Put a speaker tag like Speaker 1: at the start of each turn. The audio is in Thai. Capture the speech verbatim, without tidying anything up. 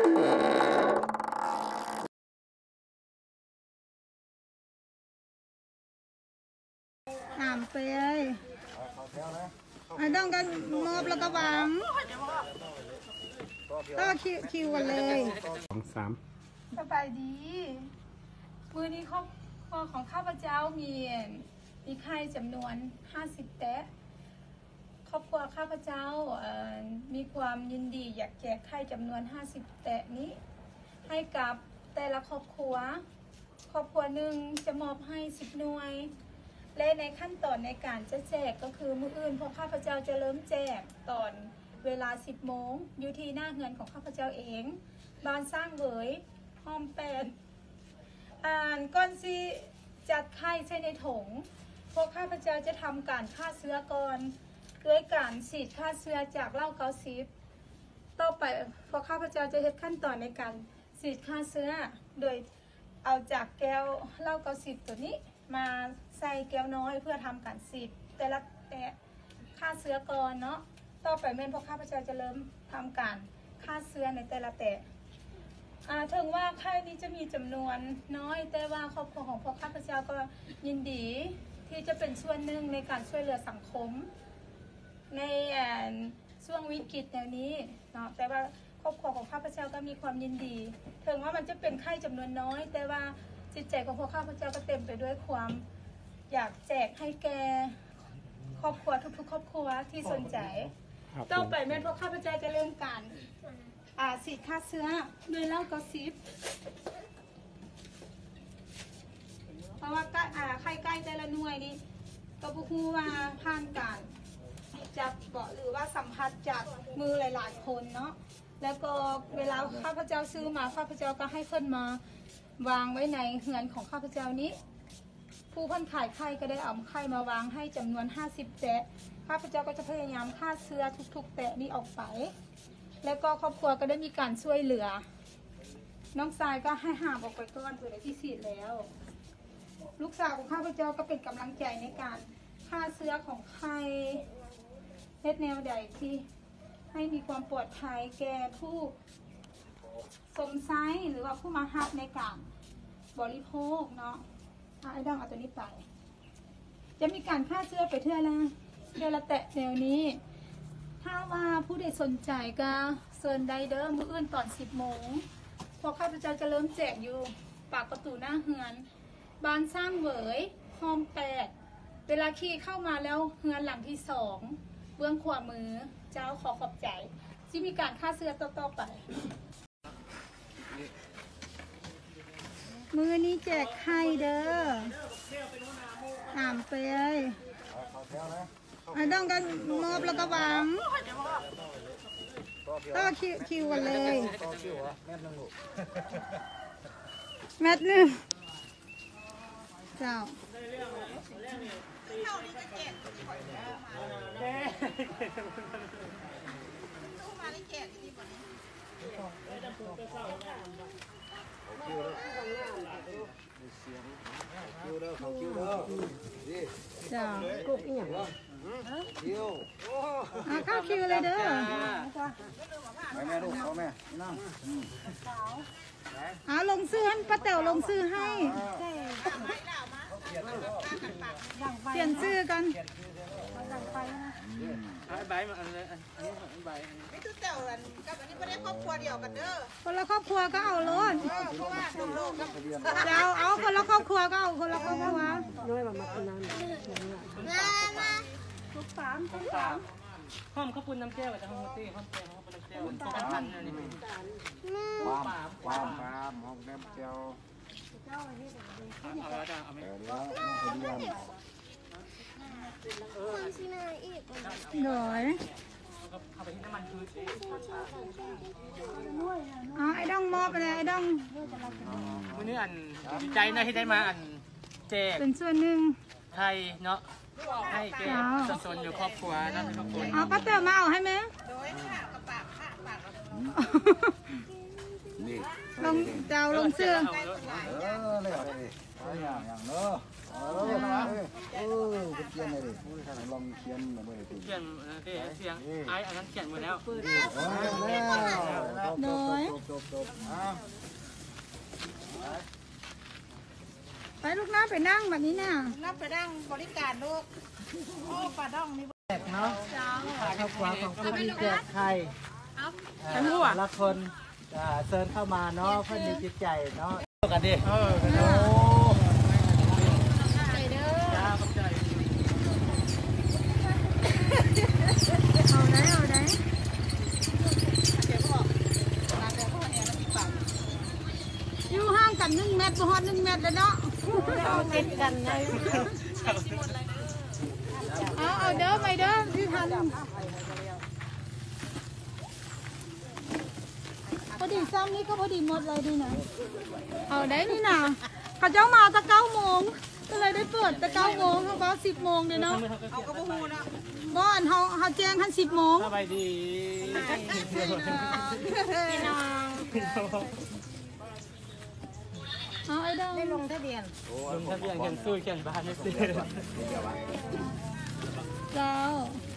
Speaker 1: ถามไปเลยไอ้ต้องกันมอบแล้วก็วางก็คิวคิวกันเลยสองสามสบายดีมือนี้ครอบครัวของข้าพเจ้ามีมีไข่จำนวนห้าสิบแตะครอบครัวข้าพเจ้ามีความยินดีอยากแจกไข่จำนวนห้าสิบแตะนี้ให้กับแต่ละครอบครัวครอบครัวหนึ่งจะมอบให้สิบหน่วยและในขั้นตอนในการจะแจกก็คือมื้ออื่นพวกข้าพเจ้าจะเริ่มแจกตอนเวลาสิบโมงอยู่ที่หน้าเฮือนของข้าพเจ้าเองบ้านสร้างเหวยห้อมแปดอ่านก้อนซีจัดไข่ใส่ในถุงพวกข้าพเจ้าจะทำการฆ่าเชื้อก่อนด้วยการฉีดฆ่าเชื้อจากเหล้าเกาซิบต่อไปพวกข้าพเจ้าจะเฮ็ดขั้นตอนในการฉีดฆ่าเชื้อโดยเอาจากแก้วเหล้าเกาซิบตัวนี้มาใส่แก้วน้อยเพื่อทำการฉีดแต่ละแต่ฆ่าเชื้อก่อนเนาะต่อไปเมื่อพวกข้าพเจ้าจะเริ่มทำการฆ่าเชื้อในแต่ละแต่ถึงว่าไข้นี้จะมีจำนวนน้อยแต่ว่าครอบครัวของพวกข้าพเจ้าก็ยินดีที่จะเป็นส่วนหนึ่งในการช่วยเหลือสังคมในช่วงวิกฤตแนวนี้เนาะแต่ว่าครอบครัวของข้าพเจ้าก็มีความยินดีถึงว่ามันจะเป็นไข้จำนวนน้อยแต่ว่าจิตใจของพวกข้าพเจ้าก็เต็มไปด้วยความอยากแจกให้แก่ครอบครัวทุกๆครอบครัวที่สนใจต่อไปแม่พวกข้าพเจ้าจะเริ่มการฉีดฆ่าเชื้อด้วยเหล้าเกาซิบเพราะว่าไข้ใกล้แต่ละหน่วยนี้ก็บุคูว่าผ่านการจับเบาะหรือว่าสัมผัสจากมือหลายๆคนเนาะแล้วก็เวลาข้าพเจ้าซื้อมาข้าพเจ้าก็ให้เพิ่นมาวางไว้ในเฮือนของข้าพเจ้านี้ผู้เพิ่นขายไข่ก็ได้เอาไข่มาวางให้จำนวนห้าสิบแตะข้าพเจ้าก็จะพยายามฆ่าเชื้อทุกๆแตะนี้ออกไปแล้วก็ครอบครัวก็ได้มีการช่วยเหลือน้องทรายก็ให้หามออกไปก้อนเพื่อที่ฉีดแล้วลูกสาวของข้าพเจ้าก็เป็นกำลังใจในการฆ่าเชื้อของไข่เฮ็ดแนวใดที่ให้มีความปลอดภัยแก่ผู้สมไซหรือว่าผู้มาหับในการบริโภคเนาะไอ้ดังเอาตัวนี้ไปจะมีการฆ่าเชื้อไปเท่าละเท่าละแตะแนวนี้ถ้าว่าผู้ใดสนใจก็เชิญได้เด้อมื้ออื่นตอนสิบโมงพอข้าพเจ้าจะเริ่มแจกอยู่ปากประตูหน้าเฮือนบ้านสร้างเหวยห้อมแปดเวลาขี่เข้ามาแล้วเฮือนหลังที่สองเบื้องขวามือเจ้าขอขอบใจที่มีการฆ่าเชื้อต่อๆไปมือนี้แจกไข่เด้อถามไปเลยไอ้ต้องกันมอบแล้วก็วางก็คิวคิวกันเลยแมทนึงเจ้าจ้ากุ๊กอีหยังคิวอ่ะเข้าคิวเลยเด้อไปแม่ลูกเอาแม่นั่งอ่าลงซื้อให้ป้าแต๋วลงซื้อให้เปลี่ยนชื่อกันใบมาอันนี้อันนี้ใบไม่ตู้แต๋วกันกับอันนี้ไม่ได้ครอบครัวเดียวกันเด้อคนละครอบครัวก็เอาล้นเพราะว่าโลกกับเราเอาคนละครอบครัวก็เอาคนละครอบครัวน้อยแบบมาคนนั้นมามาลูกสามลูกสามห้อมข้าวปุ้นน้ำแก้วจะห้อมตี้ห้อมแก้วห้อมน้ำแก้วสองพันนี่ความความความห้อมน้ำแก้วเอาแล้วจ้าเอาไหมคนซีนาอีกหน่อยอ๋อไอ้ดองมอบไปเลยไอ้ดอง
Speaker 2: วันนี้อันใจนะที่ได้มาอันแจก
Speaker 1: เป็นส่วนหนึ่ง
Speaker 2: ไทยเนาะให้แกสัดส่วนอยู่ครอบครัวนั่นเป็นครอบครัว
Speaker 1: อ๋อป้าเต๋อมาเอาให้ไหมลงเจ้าลงเสื้อเออเลยอย่างอย่างเนอะ
Speaker 3: เออเป็นเขียนอะไรดิผู้ที่ลองเขียนมาเมื่อไหร่
Speaker 2: เขียนเสียงไอ้อันนั้นเขียนหมดแล้ว
Speaker 1: น้อย
Speaker 3: จบจบจบ
Speaker 1: ไปลูกน้าไปนั่งแบบนี้น่ะ
Speaker 4: นับไปดังบริการลูกโอ้ปลาดองนี่
Speaker 5: แจกเนาะครอบครัวของคุณที่แจกไข่ละคนเชิญเข้ามาเนาะเพื่อนมีจิตใจเนาะกันดิโอ้
Speaker 1: ไปเด้อ
Speaker 2: จ้าขอบใจ
Speaker 1: เอาได้เอาได้อยู่ห่างกันหนึ่งเมตรบ่ฮอดหนึ่งเมตรเลยเนาะ
Speaker 4: เราเล่นกันไง
Speaker 1: เอาเอาเด้อไปเด้อที่ทันพอดีซ้ำนี่ก็พอดีหมดเลยดีนะเอาได้นี่นะเขาเจ้ามาตั้งเก้าโมงก็เลยได้เปิดตั้งเก้าโมงเขาบอกสิบโมงเลยเนาะ
Speaker 4: เอากระพูนะ
Speaker 1: บ้านเขาเขาแจ้งทันสิบโมง
Speaker 2: สบายดี
Speaker 4: พี่น้อง
Speaker 1: เอาไอ้ดอง
Speaker 4: ได้ลงทะเบียน
Speaker 2: ลงทะเบียนเขียนสู้เขียนบ้านให้สิ
Speaker 1: เจ้า